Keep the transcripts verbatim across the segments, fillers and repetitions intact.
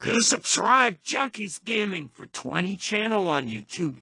Go subscribe Junkies Gaming for twenty channel on YouTube.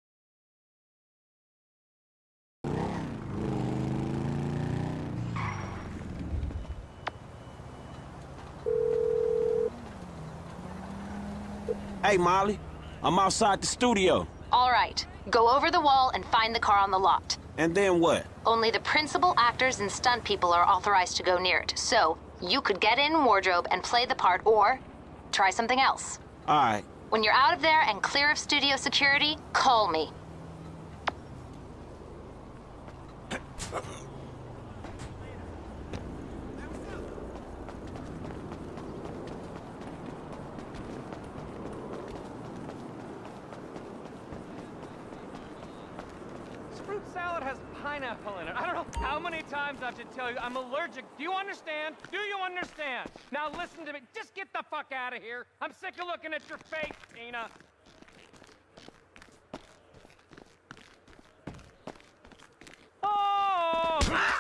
Hey, Molly. I'm outside the studio. All right. Go over the wall and find the car on the lot. And then what? Only the principal actors and stunt people are authorized to go near it. So, you could get in wardrobe and play the part, or try something else. All right. When you're out of there and clear of studio security, call me. Fruit salad has pineapple in it. I don't know how many times I have to tell you I'm allergic. Do you understand? Do you understand? Now listen to me. Just get the fuck out of here. I'm sick of looking at your face, Tina. Oh!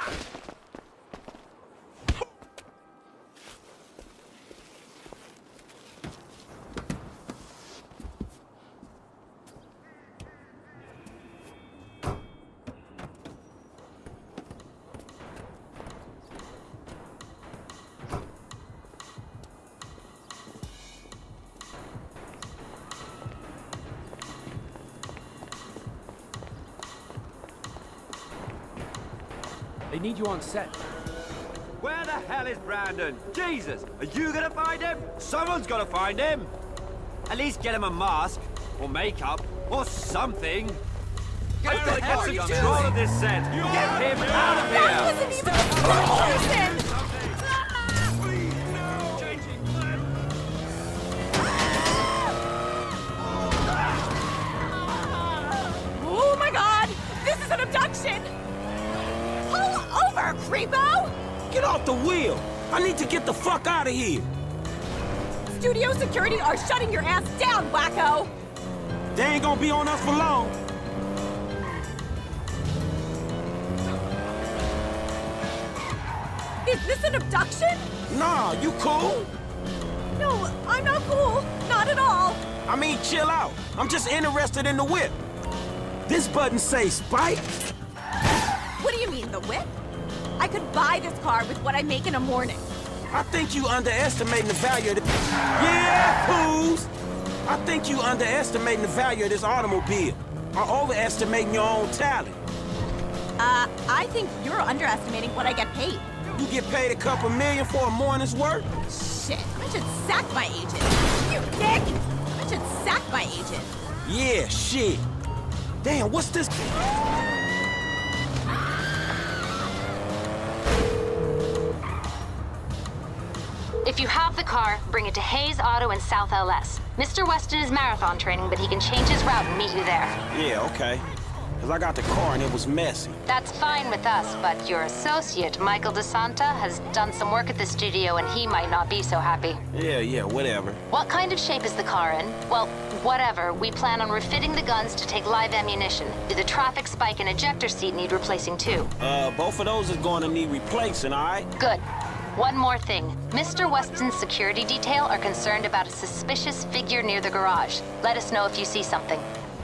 They need you on set. Where the hell is Brandon? Jesus, are you gonna find him? Someone's gotta find him. At least get him a mask, or makeup, or something. I've got to get some control of this set. Get him out of here! That wasn't even a person! Oh my god! This is an abduction! Pull over, creepo! Get off the wheel! I need to get the fuck out of here! Studio security are shutting your ass down, wacko! They ain't gonna be on us for long. Is this an abduction? Nah, you cool? No, I'm not cool. Not at all. I mean, chill out. I'm just interested in the whip. This button says Spike? What do you mean, the whip? I could buy this car with what I make in a morning. I think you underestimating the value of the... Yeah, fools! I think you underestimating the value of this automobile. Or overestimating your own talent. Uh, I think you're underestimating what I get paid. You get paid a couple million for a morning's work? Shit, I should sack my agent. You dick! I should sack my agent. Yeah, shit. Damn, what's this? If you have the car, bring it to Hayes Auto in South L S. Mister Weston is marathon training, but he can change his route and meet you there. Yeah, okay. Because I got the car and it was messy. That's fine with us, but your associate, Michael DeSanta, has done some work at the studio and he might not be so happy. Yeah, yeah, whatever. What kind of shape is the car in? Well, whatever. We plan on refitting the guns to take live ammunition. Do the traffic spike and ejector seat need replacing too? Uh, both of those is going to need replacing, all right? Good. One more thing. Mister Weston's security detail are concerned about a suspicious figure near the garage. Let us know if you see something.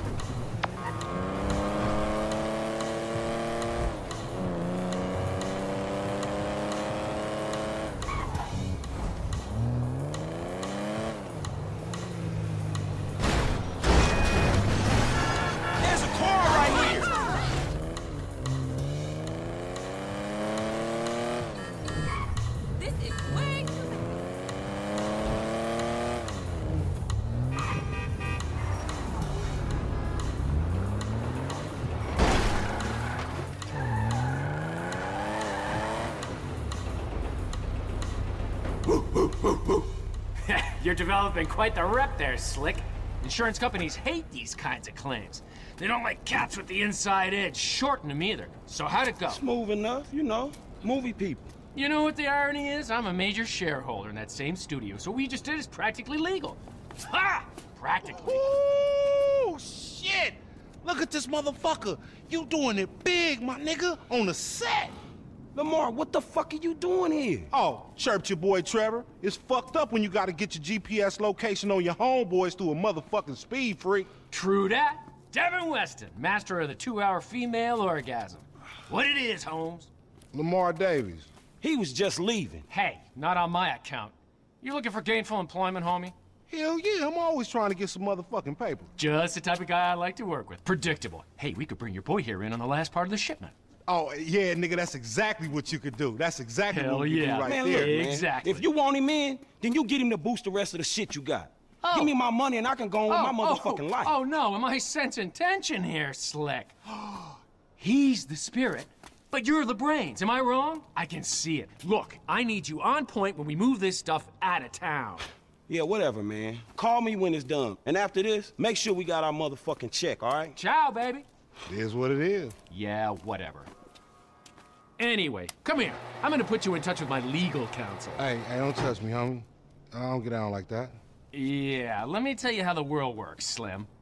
There's a car right here! This is way too many. You're developing quite the rep there, Slick. Insurance companies hate these kinds of claims. They don't like cats with the inside edge, shorten them either. So how'd it go? Smooth enough, you know. Movie people. You know what the irony is? I'm a major shareholder in that same studio, so what we just did is practically legal. Ha! Practically. Ooh, shit! Look at this motherfucker. You doing it big, my nigga, on the set. Lamar, what the fuck are you doing here? Oh, chirped your boy Trevor. It's fucked up when you gotta get your G P S location on your homeboys through a motherfucking speed freak. True that. Devin Weston, master of the two-hour female orgasm. What it is, Holmes? Lamar Davies. He was just leaving. Hey, not on my account. You looking for gainful employment, homie? Hell yeah, I'm always trying to get some motherfucking paper. Just the type of guy I like to work with. Predictable. Hey, we could bring your boy here in on the last part of the shipment. Oh, yeah, nigga, that's exactly what you could do. That's exactly Hell what we yeah. do right Man, there. look, man. Exactly. If you want him in, then you get him to boost the rest of the shit you got. Oh. Give me my money and I can go on with my motherfucking oh, life. Oh, no, am I sensing tension here, Slick? He's the spirit, but you're the brains. Am I wrong? I can see it. Look, I need you on point when we move this stuff out of town. Yeah, whatever, man. Call me when it's done. And after this, make sure we got our motherfucking check, all right? Ciao, baby. It is what it is. Yeah, whatever. Anyway, come here. I'm gonna put you in touch with my legal counsel. Hey, hey, don't touch me, homie. I don't get down like that. Yeah, let me tell you how the world works, Slim.